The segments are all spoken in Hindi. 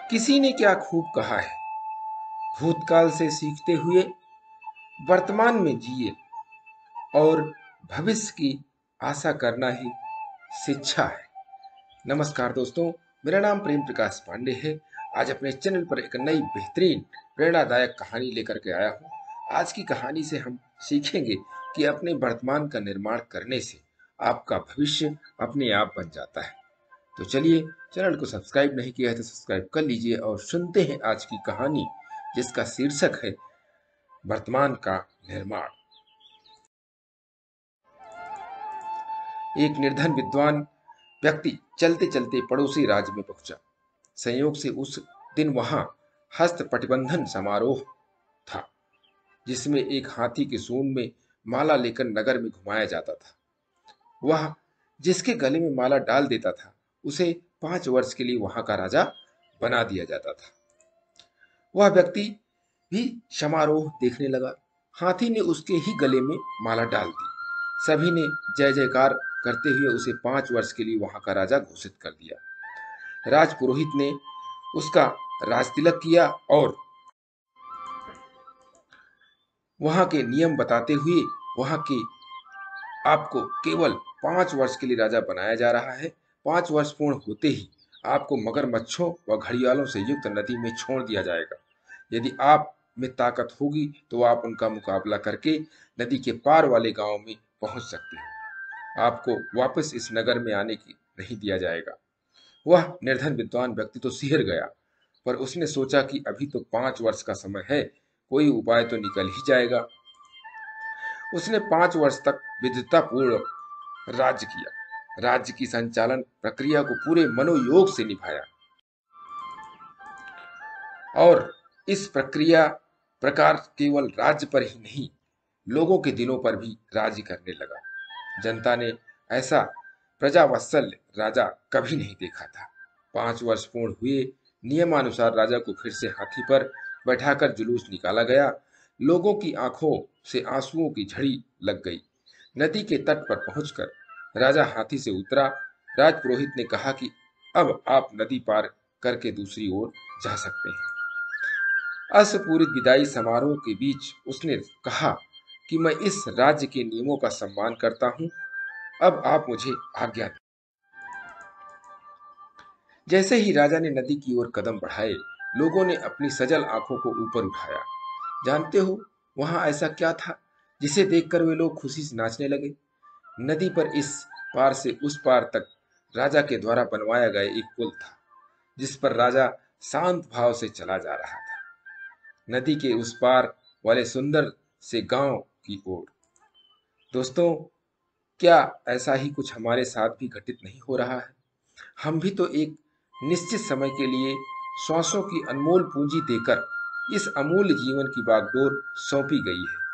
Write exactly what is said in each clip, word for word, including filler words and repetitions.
किसी ने क्या खूब कहा है, भूतकाल से सीखते हुए वर्तमान में जिए और भविष्य की आशा करना ही शिक्षा है। नमस्कार दोस्तों, मेरा नाम प्रेम प्रकाश पांडे है। आज अपने चैनल पर एक नई बेहतरीन प्रेरणादायक कहानी लेकर के आया हूँ। आज की कहानी से हम सीखेंगे कि अपने वर्तमान का निर्माण करने से आपका भविष्य अपने आप बन जाता है। तो चलिए, चैनल को सब्सक्राइब नहीं किया है तो सब्सक्राइब कर लीजिए और सुनते हैं आज की कहानी, जिसका शीर्षक है वर्तमान का निर्माण। एक निर्धन विद्वान व्यक्ति चलते चलते पड़ोसी राज्य में पहुंचा। संयोग से उस दिन वहां हस्त प्रतिबंधन समारोह था, जिसमें एक हाथी के सूंड में माला लेकर नगर में घुमाया जाता था। वह जिसके गले में माला डाल देता था, उसे पांच वर्ष के लिए वहां का राजा बना दिया जाता था। वह व्यक्ति भी समारोह देखने लगा। हाथी ने उसके ही गले में माला डाल दी। सभी ने जय जयकार करते हुए उसे पांच वर्ष के लिए वहां का राजा घोषित कर दिया। राजपुरोहित ने उसका राजतिलक किया और वहां के नियम बताते हुए वहां के आपको केवल पांच वर्ष के लिए राजा बनाया जा रहा है। पांच वर्ष पूर्ण होते ही आपको मगरमच्छों व घड़ियालों से युक्त नदी में छोड़ दिया जाएगा। यदि आप में ताकत होगी तो आप उनका मुकाबला करके नदी के पार वाले गांव में पहुंच सकते हो। आपको वापस इस नगर में आने की नहीं दिया जाएगा। वह निर्धन विद्वान व्यक्ति तो सिहर गया, पर उसने सोचा कि अभी तो पांच वर्ष का समय है, कोई उपाय तो निकल ही जाएगा। उसने पांच वर्ष तक विद्वतापूर्ण राज्य किया। राज्य की संचालन प्रक्रिया को पूरे मनोयोग से निभाया और इस प्रक्रिया प्रकार केवल राज्य पर ही नहीं, लोगों के दिलों पर भी राज्य करने लगा। जनता ने ऐसा प्रजावत्सल राजा कभी नहीं देखा था। पांच वर्ष पूर्ण हुए। नियमानुसार राजा को फिर से हाथी पर बैठाकर जुलूस निकाला गया। लोगों की आंखों से आंसुओं की झड़ी लग गई। नदी के तट पर पहुंचकर राजा हाथी से उतरा। राजपुरोहित ने कहा कि अब आप नदी पार करके दूसरी ओर जा सकते हैं। अश्वपूरित विदाई समारोह के बीच उसने कहा कि मैं इस राज्य के नियमों का सम्मान करता हूं, अब आप मुझे आज्ञा दें। जैसे ही राजा ने नदी की ओर कदम बढ़ाए, लोगों ने अपनी सजल आंखों को ऊपर उठाया। जानते हो वहां ऐसा क्या था जिसे देखकर वे लोग खुशी से नाचने लगे? नदी पर इस पार से उस पार तक राजा के द्वारा बनवाया गया एक पुल था, जिस पर राजा शांत भाव से चला जा रहा था, नदी के उस पार वाले सुंदर से गांव की ओर। दोस्तों, क्या ऐसा ही कुछ हमारे साथ भी घटित नहीं हो रहा है? हम भी तो एक निश्चित समय के लिए श्वासों की अनमोल पूंजी देकर इस अमूल्य जीवन की बागडोर सौंपी गई है।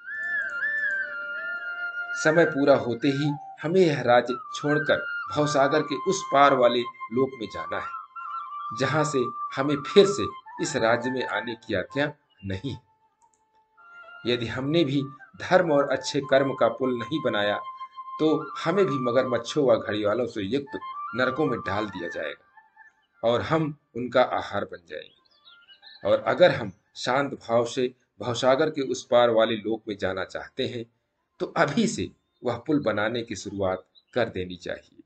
समय पूरा होते ही हमें यह राज्य छोड़कर भवसागर के उस पार वाले लोक में जाना है, जहां से हमें फिर से इस राज्य में आने की आज्ञा नहीं। यदि हमने भी धर्म और अच्छे कर्म का पुल नहीं बनाया तो हमें भी मगरमच्छों व घड़ियालों से युक्त नरकों में डाल दिया जाएगा और हम उनका आहार बन जाएंगे। और अगर हम शांत भाव से भवसागर के उस पार वाले लोक में जाना चाहते हैं तो अभी से वह पुल बनाने की शुरुआत कर देनी चाहिए,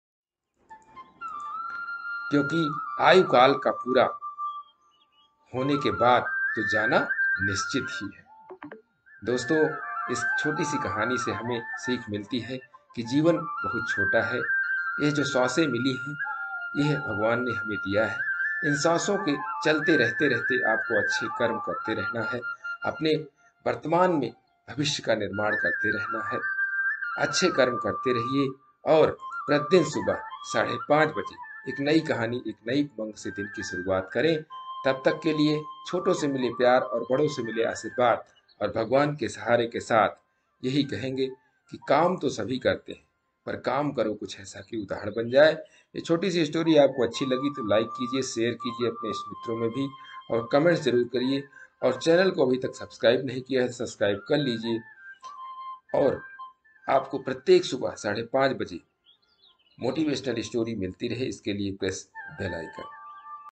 क्योंकि आयु काल का पूरा होने के बाद तो जाना निश्चित ही है। दोस्तों, इस छोटी सी कहानी से हमें सीख मिलती है कि जीवन बहुत छोटा है। यह जो सांसें मिली हैं, यह भगवान ने हमें दिया है। इन सांसों के चलते रहते रहते आपको अच्छे कर्म करते रहना है। अपने वर्तमान में भविष्य का निर्माण करते रहना है। अच्छे कर्म करते रहिए और प्रतिदिन सुबह साढ़े पाँच बजे एक नई कहानी, एक नई उमंग से दिन की शुरुआत करें। तब तक के लिए छोटों से मिले प्यार और बड़ों से मिले आशीर्वाद और भगवान के सहारे के साथ यही कहेंगे कि काम तो सभी करते हैं, पर काम करो कुछ ऐसा कि उदाहरण बन जाए। ये छोटी सी स्टोरी आपको अच्छी लगी तो लाइक कीजिए, शेयर कीजिए अपने मित्रों में भी और कमेंट्स जरूर करिए। और चैनल को अभी तक सब्सक्राइब नहीं किया है तो सब्सक्राइब कर लीजिए और आपको प्रत्येक सुबह साढ़े पाँच बजे मोटिवेशनल स्टोरी मिलती रहे, इसके लिए प्रेस बेल आइकन।